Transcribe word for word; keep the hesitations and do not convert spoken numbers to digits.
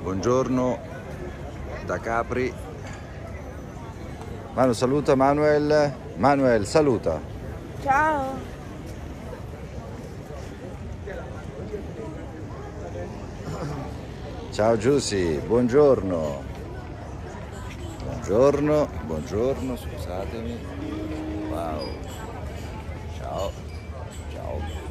Buongiorno da Capri. Manu saluta Manuel. Manuel saluta. Ciao. Ciao Giussi, buongiorno. Buongiorno, buongiorno, scusatemi. Wow. Ciao. Ciao.